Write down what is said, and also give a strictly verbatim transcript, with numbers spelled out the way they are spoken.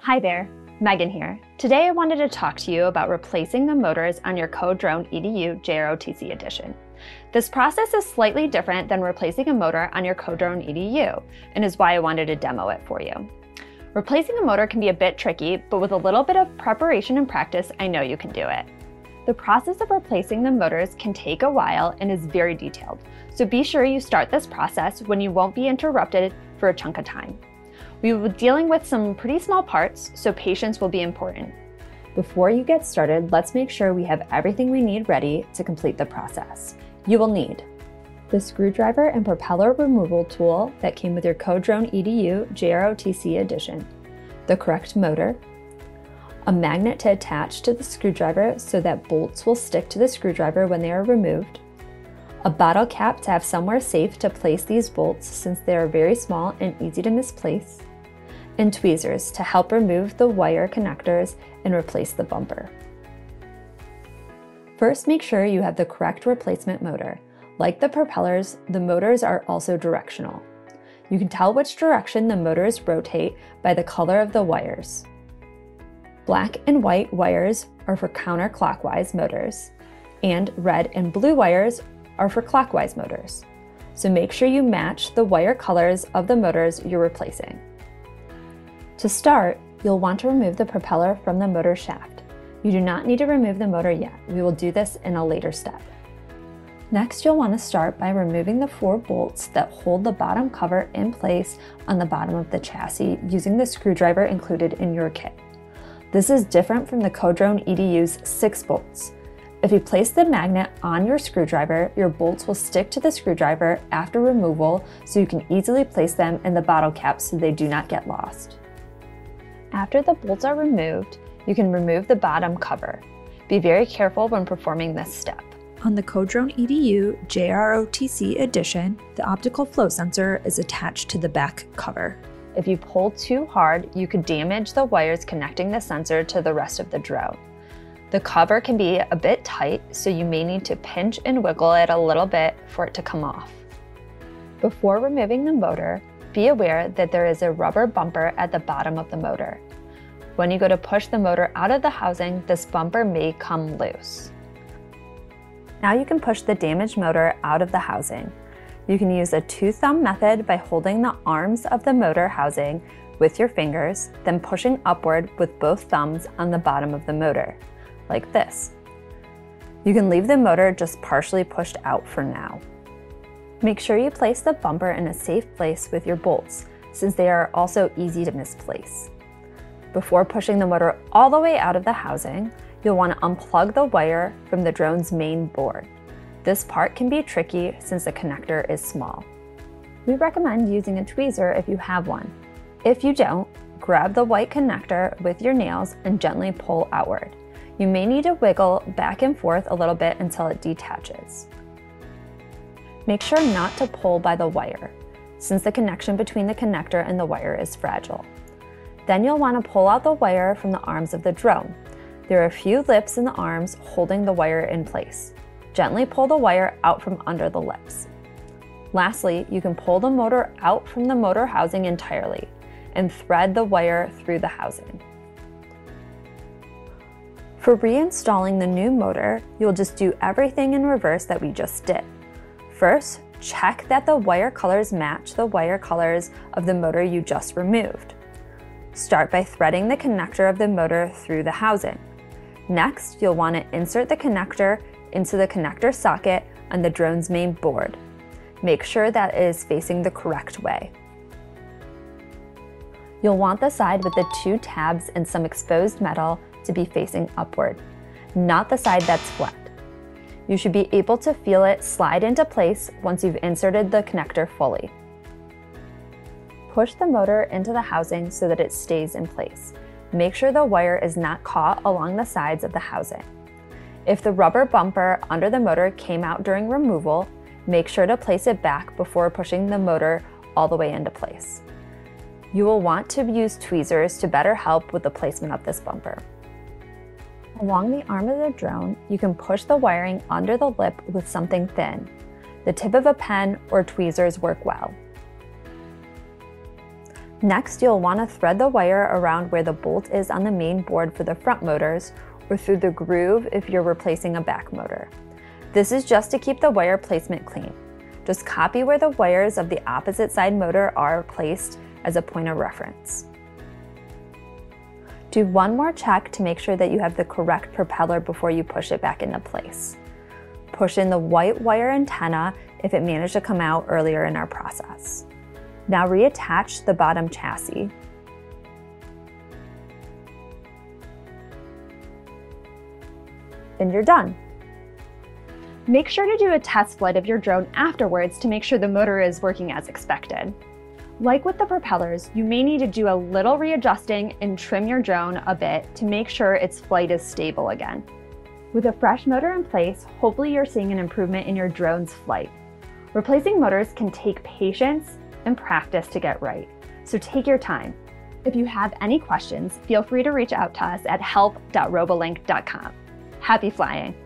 Hi there, Megan here. Today I wanted to talk to you about replacing the motors on your CoDrone E D U J R O T C Edition. This process is slightly different than replacing a motor on your CoDrone E D U, and is why I wanted to demo it for you. Replacing a motor can be a bit tricky, but with a little bit of preparation and practice, I know you can do it. The process of replacing the motors can take a while and is very detailed, so be sure you start this process when you won't be interrupted for a chunk of time. We will be dealing with some pretty small parts, so patience will be important. Before you get started, let's make sure we have everything we need ready to complete the process. You will need the screwdriver and propeller removal tool that came with your CoDrone E D U J R O T C Edition, the correct motor, a magnet to attach to the screwdriver so that bolts will stick to the screwdriver when they are removed, a bottle cap to have somewhere safe to place these bolts since they are very small and easy to misplace, and tweezers to help remove the wire connectors and replace the bumper. First, make sure you have the correct replacement motor. Like the propellers, the motors are also directional. You can tell which direction the motors rotate by the color of the wires. Black and white wires are for counterclockwise motors, and red and blue wires are for clockwise motors. So make sure you match the wire colors of the motors you're replacing. To start, you'll want to remove the propeller from the motor shaft. You do not need to remove the motor yet. We will do this in a later step. Next, you'll want to start by removing the four bolts that hold the bottom cover in place on the bottom of the chassis using the screwdriver included in your kit. This is different from the CoDrone E D U's six bolts. If you place the magnet on your screwdriver, your bolts will stick to the screwdriver after removal, so you can easily place them in the bottle cap so they do not get lost. After the bolts are removed, you can remove the bottom cover. Be very careful when performing this step. On the CoDrone E D U J R O T C Edition, the optical flow sensor is attached to the back cover. If you pull too hard, you could damage the wires connecting the sensor to the rest of the drone. The cover can be a bit tight, so you may need to pinch and wiggle it a little bit for it to come off. Before removing the motor, be aware that there is a rubber bumper at the bottom of the motor. When you go to push the motor out of the housing, this bumper may come loose. Now you can push the damaged motor out of the housing. You can use a two-thumb method by holding the arms of the motor housing with your fingers, then pushing upward with both thumbs on the bottom of the motor, like this. You can leave the motor just partially pushed out for now. Make sure you place the bumper in a safe place with your bolts, since they are also easy to misplace. Before pushing the motor all the way out of the housing, you'll want to unplug the wire from the drone's main board. This part can be tricky since the connector is small. We recommend using a tweezer if you have one. If you don't, grab the white connector with your nails and gently pull outward. You may need to wiggle back and forth a little bit until it detaches. Make sure not to pull by the wire, since the connection between the connector and the wire is fragile. Then you'll want to pull out the wire from the arms of the drone. There are a few lips in the arms holding the wire in place. Gently pull the wire out from under the lips. Lastly, you can pull the motor out from the motor housing entirely and thread the wire through the housing. For reinstalling the new motor, you'll just do everything in reverse that we just did. First, check that the wire colors match the wire colors of the motor you just removed. Start by threading the connector of the motor through the housing. Next, you'll want to insert the connector into the connector socket on the drone's main board. Make sure that it is facing the correct way. You'll want the side with the two tabs and some exposed metal to be facing upward, not the side that's flat. You should be able to feel it slide into place once you've inserted the connector fully. Push the motor into the housing so that it stays in place. Make sure the wire is not caught along the sides of the housing. If the rubber bumper under the motor came out during removal, make sure to place it back before pushing the motor all the way into place. You will want to use tweezers to better help with the placement of this bumper. Along the arm of the drone, you can push the wiring under the lip with something thin. The tip of a pen or tweezers work well. Next, you'll want to thread the wire around where the bolt is on the main board for the front motors, or through the groove if you're replacing a back motor. This is just to keep the wire placement clean. Just copy where the wires of the opposite side motor are placed as a point of reference. Do one more check to make sure that you have the correct propeller before you push it back into place. Push in the white wire antenna if it managed to come out earlier in our process. Now reattach the bottom chassis. And you're done. Make sure to do a test flight of your drone afterwards to make sure the motor is working as expected. Like with the propellers, you may need to do a little readjusting and trim your drone a bit to make sure its flight is stable again. With a fresh motor in place, hopefully you're seeing an improvement in your drone's flight. Replacing motors can take patience and practice to get right, so take your time. If you have any questions, feel free to reach out to us at help dot robolink dot com. Happy flying!